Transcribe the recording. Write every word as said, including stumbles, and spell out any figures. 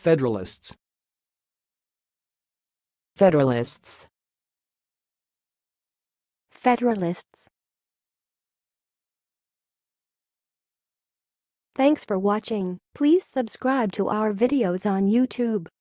Federalists. Federalists. Federalists. Thanks for watching. Please subscribe to our videos on YouTube.